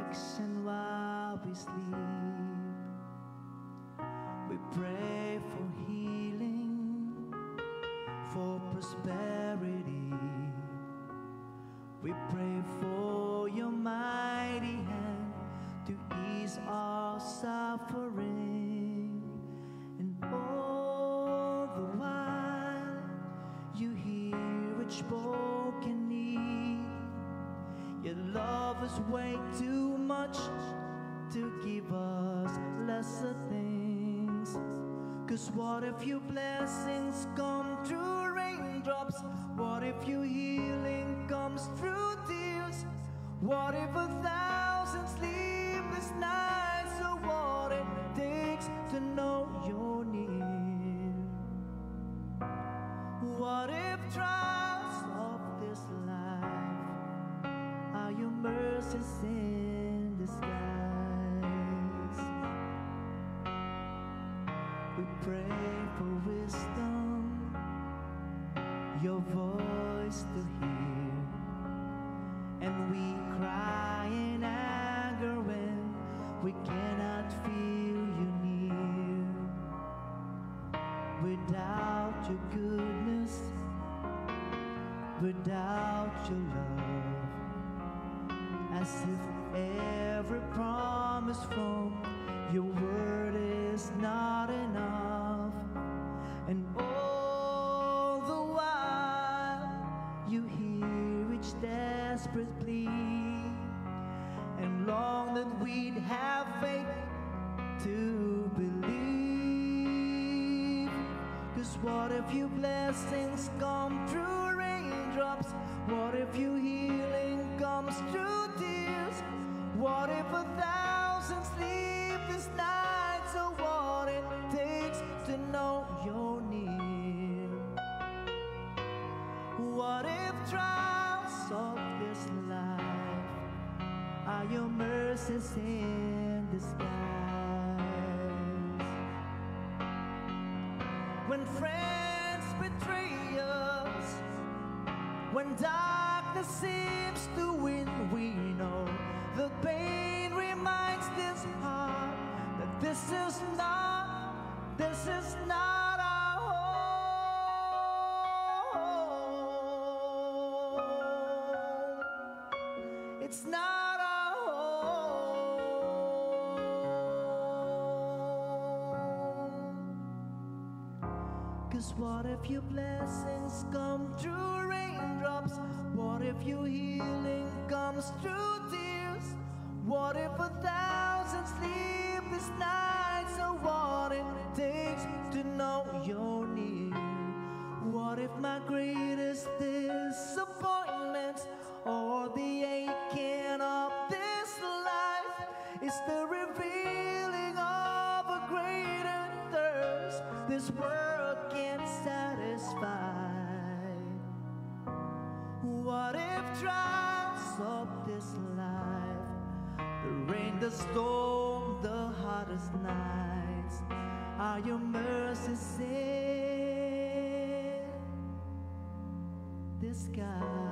direction while we sleep. We pray for healing, for prosperity. We pray for your mighty hand to ease our suffering. And all the while you hear each broken need. Your love is way too much to give us lesser things. 'Cause what if your blessings come through raindrops? What if your healing comes through tears? What if 1,000 sleepless nights are what it takes to know you're near? What if trials of this life are your mercies in disguise? We pray for wisdom, your voice to hear, and we cry in anger when we cannot feel you near. Without your goodness, without your love, as if every promise from your word is not enough. And all the while you hear each desperate plea, and long that we'd have faith to believe. 'Cause what if your blessings come through raindrops? What if your healing comes through tears? What if 1,000 sleepless nights are what it takes to know you're near? What if trials of this life are your mercies in disguise? When friends betray us, when darkness seems to win, we know the pain reminds this heart that this is not our home. It's not our home. 'Cause what if your blessings come through raindrops? What if your healing comes through tears? What if 1,000 sleepless nights are what it takes to know you're near? What if my greatest disappointment or the aching of this life is the revealing of a greater thirst this world can't satisfy? What if trials of this life, the rain, the storm, the hottest nights, are your mercies in disguise?